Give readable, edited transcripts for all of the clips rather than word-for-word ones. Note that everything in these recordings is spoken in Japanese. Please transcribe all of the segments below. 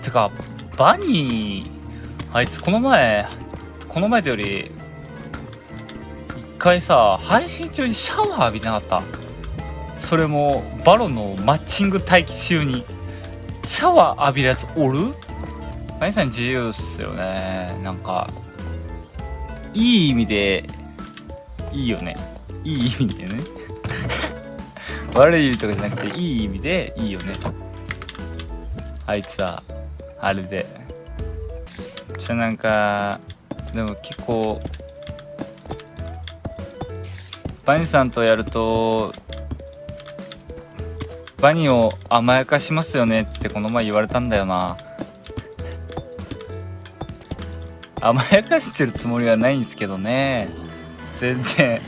てかバニーあいつこの前とより一回さ配信中にシャワー浴びてなかった？それもバロのマッチング待機中にシャワー浴びるやつおる？バニーさん自由っすよね。なんかいい意味でいいよね。いい意味でね悪い意味とかじゃなくていい意味でいいよね。あいつさあれでなんかでも結構バニさんとやるとバニを甘やかしますよねってこの前言われたんだよな。甘やかしてるつもりはないんですけどね、全然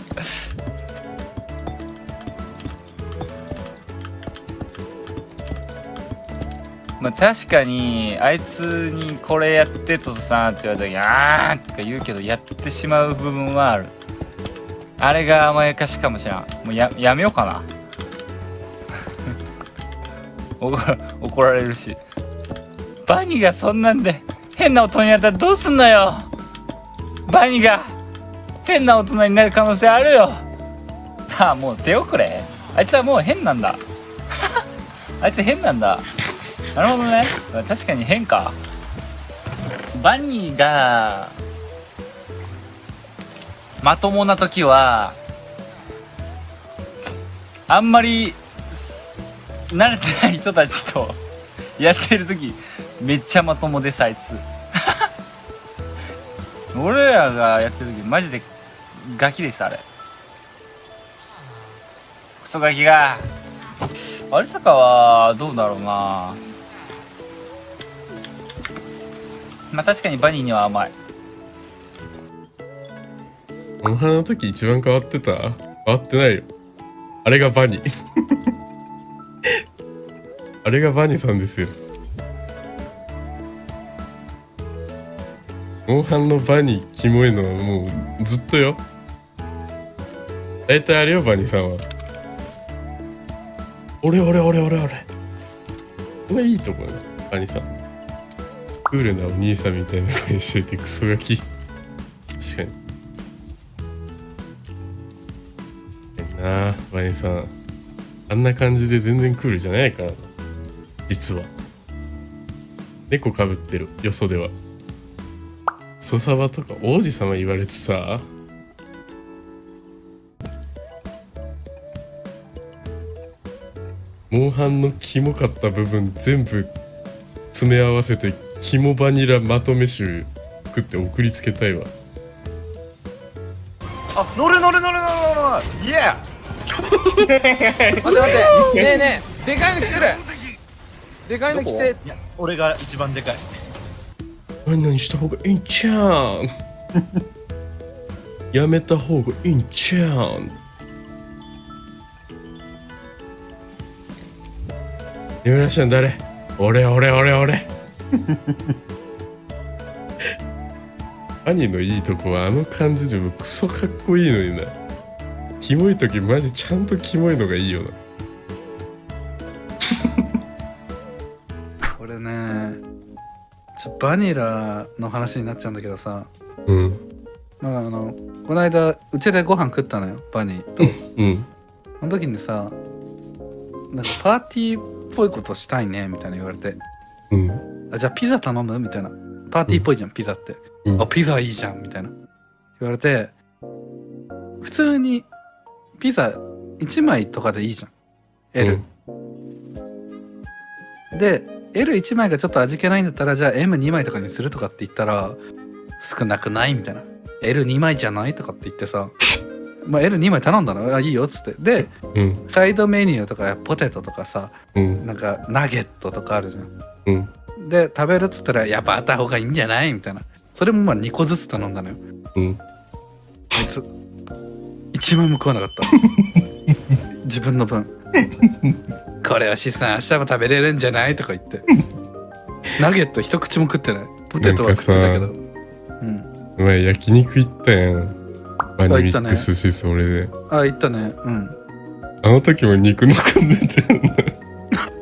まあ確かにあいつにこれやってとさって言われた時あーとか言うけどやってしまう部分はある。あれが甘やかしかもしれん。もうやめようかな怒られるし。バニがそんなんで変な大人になったらどうすんのよ。バニが変な大人になる可能性あるよ。ああもう手遅れ。あいつはもう変なんだあいつ変なんだ。なるほどね。確かに変か。バニーがまともな時はあんまり慣れてない人たちとやってる時めっちゃまともですあいつ俺らがやってる時マジでガキですあれ。クソガキが。有坂はどうだろうな。まあ確かにバニーには甘い。 モンハンの時一番変わってた？変わってないよ。あれがバニあれがバニさんですよ。モンハンのバニキモいのはもうずっとよ。大体あれよバニさんは。俺これいいとこねバニさん。クールなお兄さんみたいな声しといてクソガキ。確かになあバニさん。あんな感じで全然クールじゃないからな実は。猫かぶってるよそでは。クソサバとか王子様言われてさ。モンハンのキモかった部分全部詰め合わせてキモバニラまとめ集作って送りつけたいわ。 あ、乗るイエー待ってねえねえ、でかいの来てる。でかいの来て。いや、俺が一番でかい。 何した方がいいんちゃうんやめた方がいいんちゃうん眠らしゃん誰？俺兄のいいとこはあの感じでもクソかっこいいのにな。キモい時マジちゃんとキモいのがいいよなこれねバニラの話になっちゃうんだけどさ、まあこの間うちでご飯食ったのよバニーとその時にさ、なんかパーティーっぽいことしたいねみたいな言われて、あじゃあピザ頼むみたいな。パーティーっぽいじゃん、ピザって、あピザいいじゃんみたいな言われて、普通にピザ1枚とかでいいじゃん L、で L1 枚がちょっと味気ないんだったらじゃあ M2 枚とかにするとかって言ったら少なくないみたいな。 L2 枚じゃないとかって言ってさまあ L2 枚頼んだの。あいいよっつってで、サイドメニューとかポテトとかさ、なんかナゲットとかあるじゃん、で食べるっつったらやっぱあった方がいいんじゃないみたいな。それもまあ2個ずつ頼んだのよ。あいつ1枚も食わなかった自分の分これは資産明日も食べれるんじゃないとか言ってナゲット一口も食ってない。ポテトは食ってたけど。 お前焼肉行ったやんバニミックスしそれで。 あ行ったね。 あの時も肉の組んでたよなそ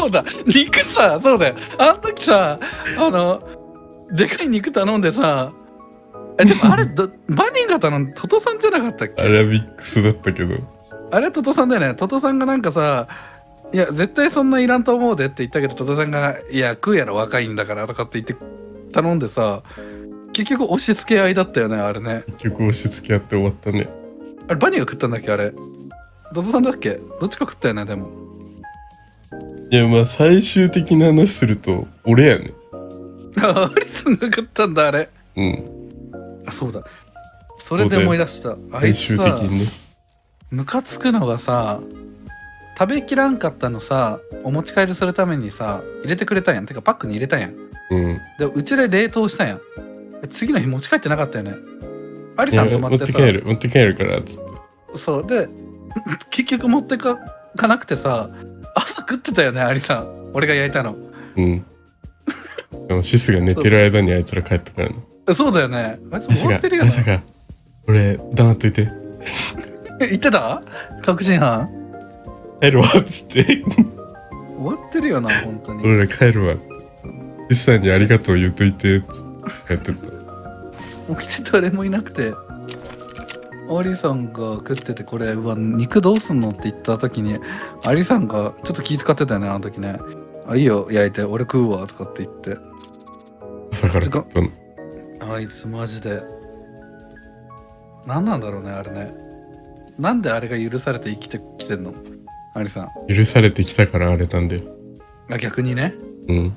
そうだ、肉さ、そうだよ。あの時さ、でかい肉頼んでさ、でもあれ、バニーが頼んで、トトさんじゃなかったっけ？ アラビックスだったけど。 あれ、トトさんだよね。トトさんがなんかさ、いや、絶対そんないらんと思うでって言ったけど、トトさんが、いや、食うやろ、若いんだからとかって言って頼んでさ、結局押し付け合いだったよね、あれね。 結局押し付け合って終わったね。 あれ、バニーが食ったんだっけ、あれ。トトさんだっけ？どっちか食ったよね、でも。 いや、まあ最終的な話すると、俺やね。 あ、アリさんが食ったんだ、あれ。 うん。 あ、そうだ。それで思い出した。あ最いつさ、 終的にね。 ムカつくのがさ、食べきらんかったのさ、お持ち帰りするためにさ、入れてくれたんやん。てか、パックに入れたんやん。 うん。 で、うちで冷凍したんやん。次の日持ち帰ってなかったよね。アリさん泊まってさ、 持って帰るから、つって。 そう。で、結局持ってかなくてさ、朝食ってたよね、アリさん。俺が焼いたの。 うん。でもシスが寝てる間にあいつら帰ったからな。 そうだよね。あいつ終わってるよね。 まさか、俺、黙っといて。 言ってた？確信犯帰るわ、つって。 終わってるよな、本当に。 俺ら帰るわ。シスさんにありがとう言っといて、つってやってた。 起きて誰もいなくて、アリさんが食ってて、これ、うわ、肉どうすんのって言った時に、アリさんがちょっと気遣ってたよね、あの時ね。あ、いいよ、焼いて、俺食うわ、とかって言って。 朝から食ったの。 あいつマジで。何なんだろうね、あれね。なんであれが許されて生きてきてんの？アリさん。 許されてきたからあれなんだよ。 あ、逆にね。 うん。 やっ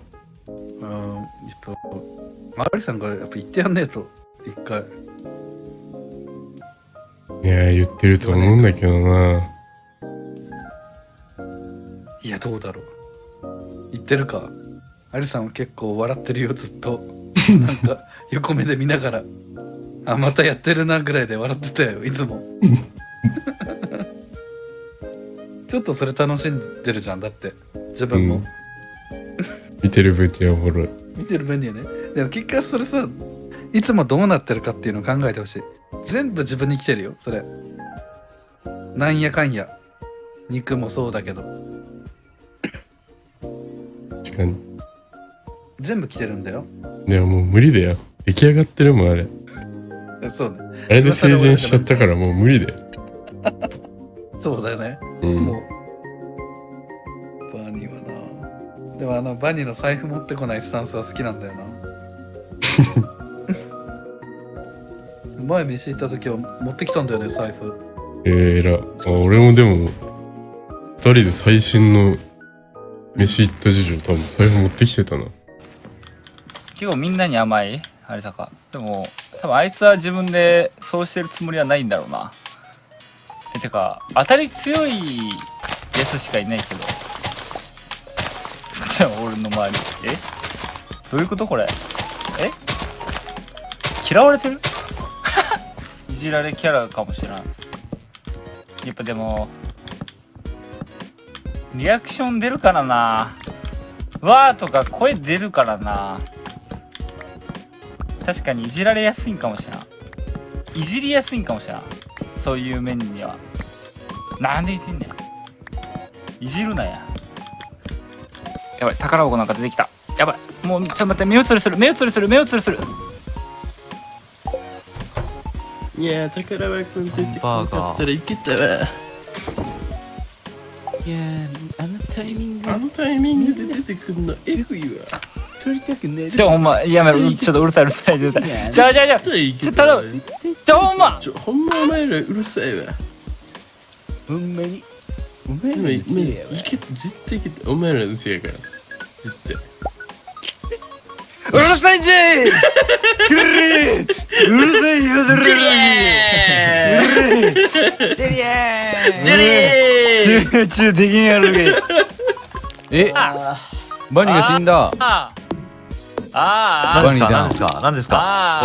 ぱ、アリさんがやっぱ言ってやんねえと、一回。 いや、言ってると思うんだけどな。 いや、どうだろう。言ってるか。アリさんは結構笑ってるよ、ずっと。なんか、横目で見ながら。あ、またやってるなぐらいで笑ってたよ、いつも。ちょっとそれ楽しんでるじゃん、だって。自分も。 見てる分にはおもろい。 見てる分にはね。でも結果それさ、いつもどうなってるかっていうのを考えてほしい。全部自分に来てるよ、それ。なんやかんや。肉もそうだけど。 確かに。 全部来てるんだよ。 でももう無理だよ。出来上がってるもん、あれ。 そうね。 あれで成人しちゃったからもう無理だよ。 そうだよね。 うん。 もう。バニーはな。でもバニーの財布持ってこないスタンスは好きなんだよな。前飯行った時は持ってきたんだよね、財布。 俺もでも、二人で最新の飯行った事情多分財布持ってきてたな。 結構みんなに甘いあれさか。でも多分あいつは自分でそうしてるつもりはないんだろうな。てか当たり強いやつしかいないけど。じゃあ俺の周りどういうことこれ？嫌われてる？いじられキャラかもしれない。やっぱでもリアクション出るからな。わーとか声出るからな。確かにいじられやすいんかもしれん。いじりやすいんかもしれん。そういう面には。なんでいじんねん。いじるなや。やばい、宝箱なんか出てきた。やばい、もうちょっと待って、目移りする。 いやー、宝箱出てこなかったらいけたわ。いやー、あのタイミングで出てくんのエグいわ。取りたくねえ。 ほんまやめろ。ちょっとうるさい。ちょ頼む。 ほんまお前らうるさいわ。 ほんまにお前ら絶対いけた。お前らのせいやから絶対。 うるさいんじゃい。グリーうるさい言うてるのに。デリー集中できんやろけ。バニーが死んだ。 何です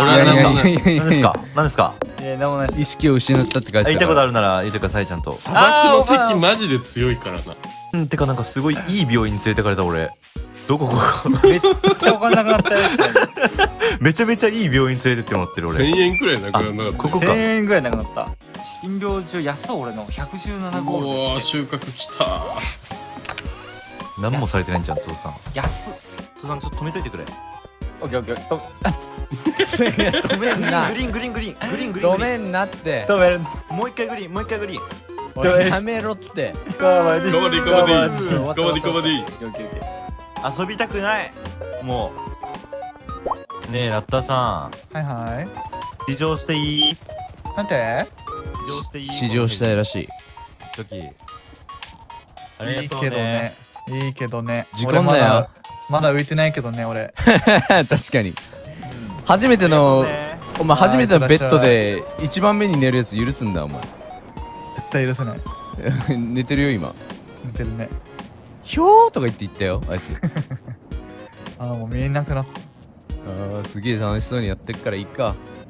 か。 意識を失ったって書いてた。 言いたいことあるなら言ってください、ちゃんと。 砂漠の敵マジで強いからな。 てかなんかすごいいい病院に連れてかれた俺。どこめっちゃお金なくなったやつだよ。 めちゃめちゃいい病院連れてってもらってる俺。 1000円くらいなくなった。 ここか。 1000円ぐらいなくなった。診療所安い俺の117ゴールド。 おー、収穫きた。 何もされてないんじゃん父さん。 安っ。 父さんちょっと止めといてくれ。 オッケーオッケー。 止めんなグリーングリーングリーングリーングリーングリーン。 止めんなって止める。 もう一回グリーンもう一回グリーン。 俺やめろってカバディ。 カバディカバディカバディカバディ。 オッケーオッケー。 遊びたくない。もう。ねえラッターさはいはん試乗していい？ い。なんて試乗していい？ 試乗したいらしい時。ありいいがとうね。 けどね。いいけどね。 事故んなよ俺まだ浮いてないけどね、俺。 確かに初めてのお前初めてのベッドで一番目に寝るやつ許すんだお前絶対許せない。 寝てるよ今寝てるね。 ひょーとか言って言ったよあいつああ、もう見えなくなった。 あーすげえ楽しそうにやってっからいいか